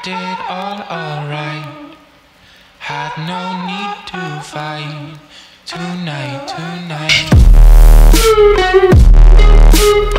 it all alright. Had no need to fight tonight, tonight.